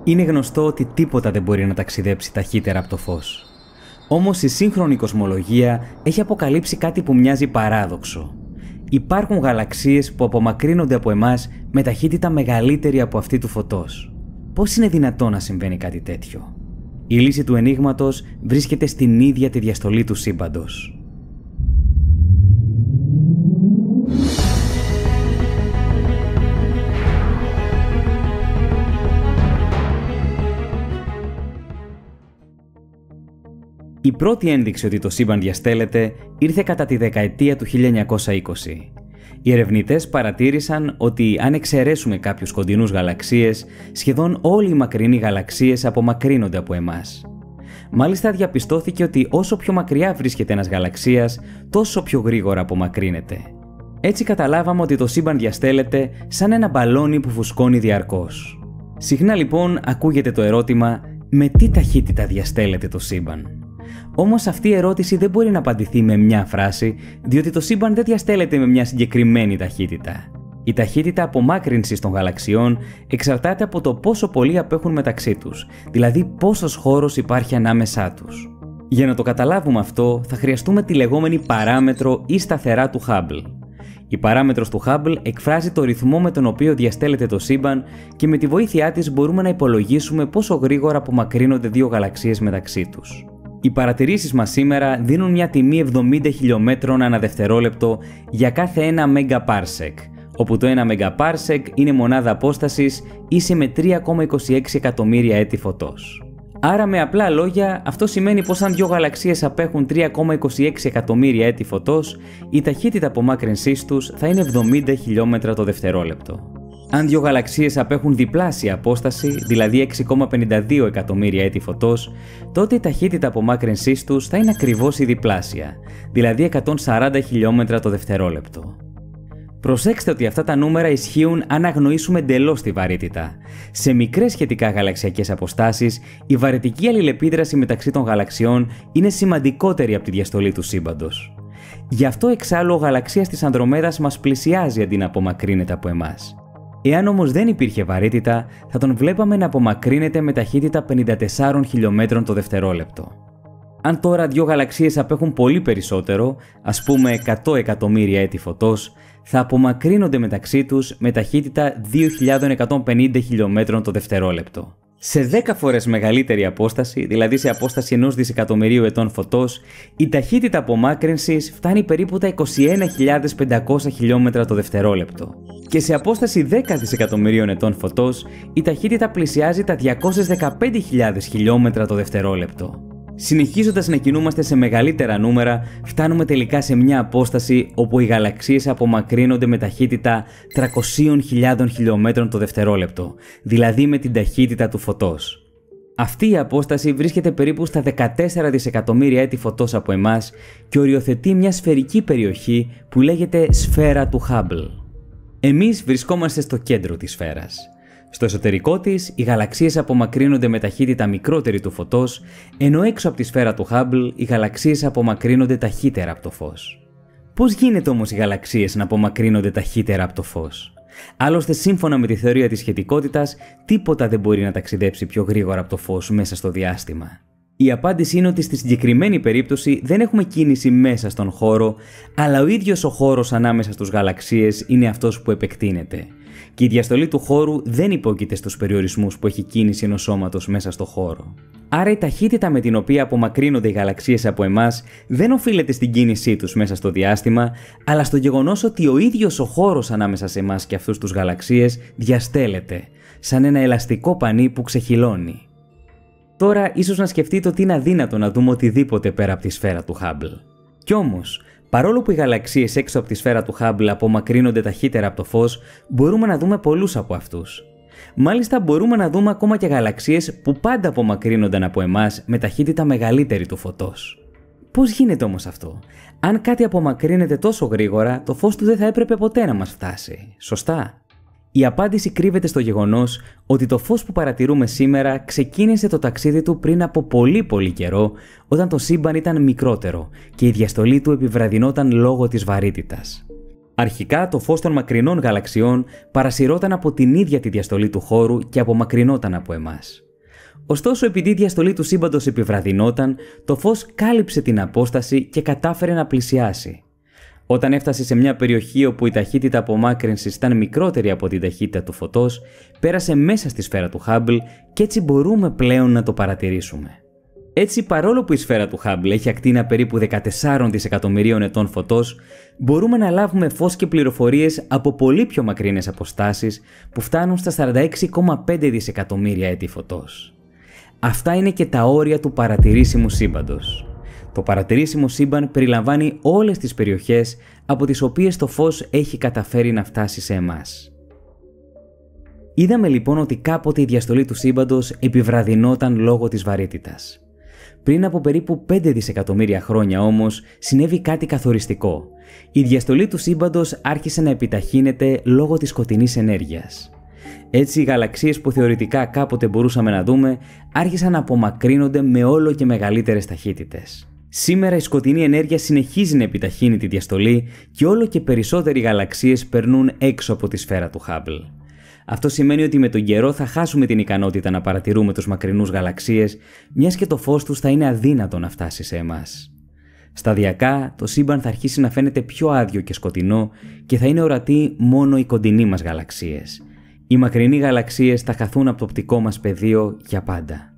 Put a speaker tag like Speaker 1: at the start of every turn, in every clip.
Speaker 1: Είναι γνωστό ότι τίποτα δεν μπορεί να ταξιδέψει ταχύτερα από το φως. Όμως η σύγχρονη κοσμολογία έχει αποκαλύψει κάτι που μοιάζει παράδοξο. Υπάρχουν γαλαξίες που απομακρύνονται από εμάς με ταχύτητα μεγαλύτερη από αυτή του φωτός. Πώς είναι δυνατόν να συμβαίνει κάτι τέτοιο? Η λύση του ενίγματος βρίσκεται στην ίδια τη διαστολή του σύμπαντος. Η πρώτη ένδειξη ότι το σύμπαν διαστέλλεται ήρθε κατά τη δεκαετία του 1920. Οι ερευνητές παρατήρησαν ότι αν εξαιρέσουμε κάποιους κοντινούς γαλαξίες, σχεδόν όλοι οι μακρινοί γαλαξίες απομακρύνονται από εμάς. Μάλιστα διαπιστώθηκε ότι όσο πιο μακριά βρίσκεται ένας γαλαξίας, τόσο πιο γρήγορα απομακρύνεται. Έτσι καταλάβαμε ότι το σύμπαν διαστέλλεται σαν ένα μπαλόνι που φουσκώνει διαρκώς. Συχνά λοιπόν ακούγεται το ερώτημα «Με τι ταχύτητα διαστέλλεται το σύμπαν?» Όμως αυτή η ερώτηση δεν μπορεί να απαντηθεί με μια φράση, διότι το σύμπαν δεν διαστέλλεται με μια συγκεκριμένη ταχύτητα. Η ταχύτητα απομάκρυνσης των γαλαξιών εξαρτάται από το πόσο πολύ απέχουν μεταξύ τους, δηλαδή πόσος χώρος υπάρχει ανάμεσά τους. Για να το καταλάβουμε αυτό, θα χρειαστούμε τη λεγόμενη παράμετρο ή σταθερά του Hubble. Η παράμετρος του Hubble εκφράζει το ρυθμό με τον οποίο διαστέλλεται το σύμπαν και με τη βοήθειά της μπορούμε να υπολογίσουμε πόσο γρήγορα απομακρύνονται δύο γαλαξίες μεταξύ τους. Οι παρατηρήσεις μας σήμερα δίνουν μια τιμή 70 χιλιόμετρων ανά δευτερόλεπτο για κάθε 1 Megaparsec, όπου το 1 Megaparsec είναι μονάδα απόστασης ίση με 3,26 εκατομμύρια έτη φωτός. Άρα με απλά λόγια, αυτό σημαίνει πως αν δύο γαλαξίες απέχουν 3,26 εκατομμύρια έτη φωτός, η ταχύτητα απομάκρυνσής τους θα είναι 70 χιλιόμετρα το δευτερόλεπτο. Αν δύο γαλαξίες απέχουν διπλάσια απόσταση, δηλαδή 6,52 εκατομμύρια έτη φωτός, τότε η ταχύτητα απομάκρυνσής τους θα είναι ακριβώς η διπλάσια, δηλαδή 140 χιλιόμετρα το δευτερόλεπτο. Προσέξτε ότι αυτά τα νούμερα ισχύουν αν αγνοήσουμε εντελώς τη βαρύτητα. Σε μικρές σχετικά γαλαξιακές αποστάσεις, η βαρυτική αλληλεπίδραση μεταξύ των γαλαξιών είναι σημαντικότερη από τη διαστολή του σύμπαντος. Γι' αυτό εξάλλου ο γαλαξίας της Ανδρομέδας μας πλησιάζει αντί να απομακρύνεται από εμάς. Εάν όμως δεν υπήρχε βαρύτητα, θα τον βλέπαμε να απομακρύνεται με ταχύτητα 54 χιλιόμετρων το δευτερόλεπτο. Αν τώρα δύο γαλαξίες απέχουν πολύ περισσότερο, ας πούμε 100 εκατομμύρια έτη φωτός, θα απομακρύνονται μεταξύ τους με ταχύτητα 2.150 χιλιόμετρων το δευτερόλεπτο. Σε 10 φορές μεγαλύτερη απόσταση, δηλαδή σε απόσταση 1 δισεκατομμυρίου ετών φωτός, η ταχύτητα απομάκρυνσης φτάνει περίπου τα 21.500 χιλιόμετρα το δευτερόλεπτο. Και σε απόσταση 10 δισεκατομμυρίων ετών φωτός, η ταχύτητα πλησιάζει τα 215.000 χιλιόμετρα το δευτερόλεπτο. Συνεχίζοντας να κινούμαστε σε μεγαλύτερα νούμερα, φτάνουμε τελικά σε μια απόσταση όπου οι γαλαξίες απομακρύνονται με ταχύτητα 300.000 χιλιόμετρων το δευτερόλεπτο, δηλαδή με την ταχύτητα του φωτός. Αυτή η απόσταση βρίσκεται περίπου στα 14 δισεκατομμύρια έτη φωτός από εμάς και οριοθετεί μια σφαιρική περιοχή που λέγεται σφαίρα του Hubble. Εμείς βρισκόμαστε στο κέντρο της σφαίρας. Στο εσωτερικό της, οι γαλαξίες απομακρύνονται με ταχύτητα μικρότερη του φωτός, ενώ έξω από τη σφαίρα του Hubble, οι γαλαξίες απομακρύνονται ταχύτερα από το φως. Πώς γίνεται όμως οι γαλαξίες να απομακρύνονται ταχύτερα από το φως? Άλλωστε, σύμφωνα με τη θεωρία της σχετικότητας, τίποτα δεν μπορεί να ταξιδέψει πιο γρήγορα από το φως μέσα στο διάστημα. Η απάντηση είναι ότι στη συγκεκριμένη περίπτωση δεν έχουμε κίνηση μέσα στον χώρο, αλλά ο ίδιος ο χώρος ανάμεσα στους γαλαξίες είναι αυτός που επεκτείνεται. Και η διαστολή του χώρου δεν υπόκειται στους περιορισμούς που έχει κίνηση ενός σώματος μέσα στο χώρο. Άρα η ταχύτητα με την οποία απομακρύνονται οι γαλαξίες από εμάς δεν οφείλεται στην κίνησή τους μέσα στο διάστημα, αλλά στο γεγονός ότι ο ίδιος ο χώρος ανάμεσα σε εμάς και αυτούς τους γαλαξίες διαστέλλεται, σαν ένα ελαστικό πανί που ξεχυλώνει. Τώρα ίσως να σκεφτείτε ότι είναι αδύνατο να δούμε οτιδήποτε πέρα από τη σφαίρα του Hubble. Κι όμως, παρόλο που οι γαλαξίες έξω από τη σφαίρα του Hubble απομακρύνονται ταχύτερα από το φως, μπορούμε να δούμε πολλούς από αυτούς. Μάλιστα μπορούμε να δούμε ακόμα και γαλαξίες που πάντα απομακρύνονταν από εμάς με ταχύτητα μεγαλύτερη του φωτός. Πώς γίνεται όμως αυτό? Αν κάτι απομακρύνεται τόσο γρήγορα, το φως του δεν θα έπρεπε ποτέ να μας φτάσει, σωστά? Η απάντηση κρύβεται στο γεγονός ότι το φως που παρατηρούμε σήμερα ξεκίνησε το ταξίδι του πριν από πολύ καιρό, όταν το σύμπαν ήταν μικρότερο και η διαστολή του επιβραδυνόταν λόγω της βαρύτητας. Αρχικά το φως των μακρινών γαλαξιών παρασυρώταν από την ίδια τη διαστολή του χώρου και απομακρυνόταν από εμάς. Ωστόσο, επειδή η διαστολή του σύμπαντος επιβραδυνόταν, το φως κάλυψε την απόσταση και κατάφερε να πλησιάσει. Όταν έφτασε σε μια περιοχή όπου η ταχύτητα απομάκρυνσης ήταν μικρότερη από την ταχύτητα του φωτός, πέρασε μέσα στη σφαίρα του Hubble και έτσι μπορούμε πλέον να το παρατηρήσουμε. Έτσι, παρόλο που η σφαίρα του Hubble έχει ακτίνα περίπου 14 δισεκατομμυρίων ετών φωτός, μπορούμε να λάβουμε φως και πληροφορίες από πολύ πιο μακρινές αποστάσεις που φτάνουν στα 46,5 δισεκατομμύρια έτη φωτός. Αυτά είναι και τα όρια του παρατηρήσιμου σύμπαντος. Το παρατηρήσιμο σύμπαν περιλαμβάνει όλες τις περιοχές από τις οποίες το φως έχει καταφέρει να φτάσει σε εμάς. Είδαμε λοιπόν ότι κάποτε η διαστολή του σύμπαντος επιβραδυνόταν λόγω της βαρύτητας. Πριν από περίπου 5 δισεκατομμύρια χρόνια όμως συνέβη κάτι καθοριστικό. Η διαστολή του σύμπαντος άρχισε να επιταχύνεται λόγω της σκοτεινής ενέργειας. Έτσι οι γαλαξίες που θεωρητικά κάποτε μπορούσαμε να δούμε άρχισαν να απομακρύνονται με όλο και μεγαλύτερες ταχύτητες. Σήμερα η σκοτεινή ενέργεια συνεχίζει να επιταχύνει τη διαστολή και όλο και περισσότεροι γαλαξίες περνούν έξω από τη σφαίρα του Hubble. Αυτό σημαίνει ότι με τον καιρό θα χάσουμε την ικανότητα να παρατηρούμε τους μακρινούς γαλαξίες, μιας και το φως τους θα είναι αδύνατο να φτάσει σε εμάς. Σταδιακά το σύμπαν θα αρχίσει να φαίνεται πιο άδειο και σκοτεινό και θα είναι ορατοί μόνο οι κοντινοί μας γαλαξίες. Οι μακρινοί γαλαξίες θα χαθούν από το οπτικό μας πεδίο για πάντα.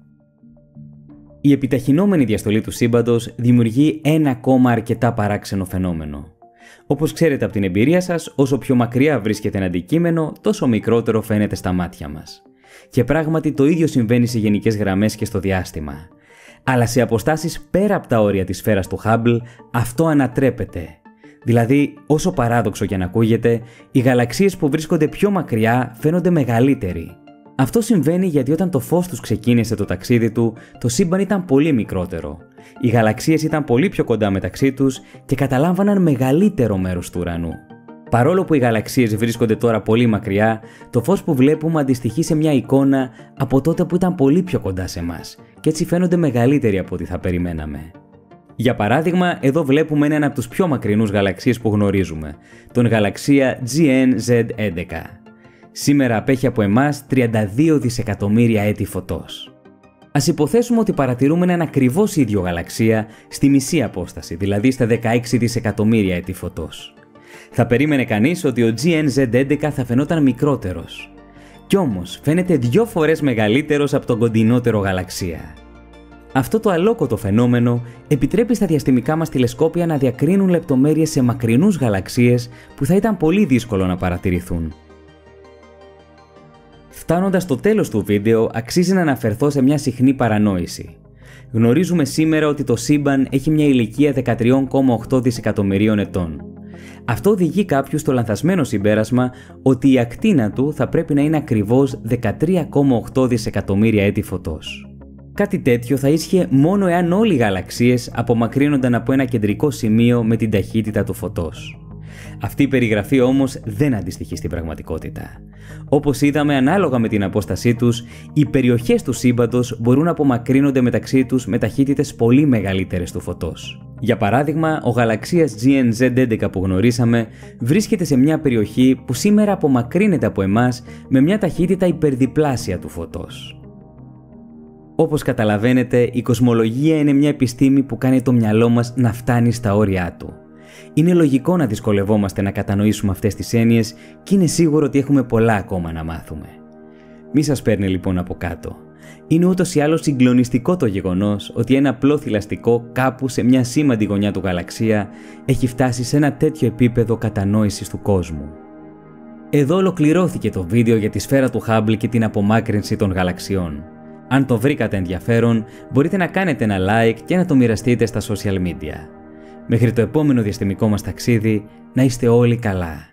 Speaker 1: Η επιταχυνόμενη διαστολή του σύμπαντος δημιουργεί ένα ακόμα αρκετά παράξενο φαινόμενο. Όπως ξέρετε από την εμπειρία σας, όσο πιο μακριά βρίσκεται ένα αντικείμενο, τόσο μικρότερο φαίνεται στα μάτια μας. Και πράγματι το ίδιο συμβαίνει σε γενικές γραμμές και στο διάστημα. Αλλά σε αποστάσεις πέρα από τα όρια της σφαίρας του Hubble, αυτό ανατρέπεται. Δηλαδή, όσο παράδοξο και να ακούγεται, οι γαλαξίες που βρίσκονται πιο μακριά φαίνονται μεγαλύτεροι. Αυτό συμβαίνει γιατί όταν το φως τους ξεκίνησε το ταξίδι του, το σύμπαν ήταν πολύ μικρότερο. Οι γαλαξίες ήταν πολύ πιο κοντά μεταξύ τους και καταλάμβαναν μεγαλύτερο μέρος του ουρανού. Παρόλο που οι γαλαξίες βρίσκονται τώρα πολύ μακριά, το φως που βλέπουμε αντιστοιχεί σε μια εικόνα από τότε που ήταν πολύ πιο κοντά σε εμάς και έτσι φαίνονται μεγαλύτεροι από ό,τι θα περιμέναμε. Για παράδειγμα, εδώ βλέπουμε έναν από τους πιο μακρινούς γαλαξίες που γνωρίζουμε, τον γαλαξία GN-Z11. Σήμερα απέχει από εμάς 32 δισεκατομμύρια έτη φωτός. Ας υποθέσουμε ότι παρατηρούμε έναν ακριβώς ίδιο γαλαξία στη μισή απόσταση, δηλαδή στα 16 δισεκατομμύρια έτη φωτός. Θα περίμενε κανείς ότι ο GN-Z11 θα φαινόταν μικρότερος. Κι όμως φαίνεται 2 φορές μεγαλύτερος από τον κοντινότερο γαλαξία. Αυτό το αλόκοτο φαινόμενο επιτρέπει στα διαστημικά μας τηλεσκόπια να διακρίνουν λεπτομέρειες σε μακρινούς γαλαξίες που θα ήταν πολύ δύσκολο να παρατηρηθούν. Φτάνοντας στο τέλος του βίντεο, αξίζει να αναφερθώ σε μια συχνή παρανόηση. Γνωρίζουμε σήμερα ότι το σύμπαν έχει μια ηλικία 13,8 δισεκατομμυρίων ετών. Αυτό οδηγεί κάποιους στο λανθασμένο συμπέρασμα ότι η ακτίνα του θα πρέπει να είναι ακριβώς 13,8 δισεκατομμύρια έτη φωτός. Κάτι τέτοιο θα ίσχυε μόνο εάν όλοι οι γαλαξίες απομακρύνονταν από ένα κεντρικό σημείο με την ταχύτητα του φωτός. Αυτή η περιγραφή όμως δεν αντιστοιχεί στην πραγματικότητα. Όπως είδαμε, ανάλογα με την απόστασή τους, οι περιοχές του σύμπαντος μπορούν να απομακρύνονται μεταξύ τους με ταχύτητες πολύ μεγαλύτερες του φωτός. Για παράδειγμα, ο γαλαξίας GN-Z11 που γνωρίσαμε βρίσκεται σε μια περιοχή που σήμερα απομακρύνεται από εμάς με μια ταχύτητα υπερδιπλάσια του φωτός. Όπως καταλαβαίνετε, η κοσμολογία είναι μια επιστήμη που κάνει το μυαλό μας να φτάνει στα όρια του. Είναι λογικό να δυσκολευόμαστε να κατανοήσουμε αυτές τις έννοιες και είναι σίγουρο ότι έχουμε πολλά ακόμα να μάθουμε. Μη σας παίρνει λοιπόν από κάτω. Είναι ούτως ή άλλως συγκλονιστικό το γεγονός ότι ένα απλό θηλαστικό κάπου σε μια σήμαντη γωνιά του γαλαξία έχει φτάσει σε ένα τέτοιο επίπεδο κατανόησης του κόσμου. Εδώ ολοκληρώθηκε το βίντεο για τη σφαίρα του Hubble και την απομάκρυνση των γαλαξιών. Αν το βρήκατε ενδιαφέρον, μπορείτε να κάνετε ένα like και να το μοιραστείτε στα social media. Μέχρι το επόμενο διαστημικό μας ταξίδι, να είστε όλοι καλά.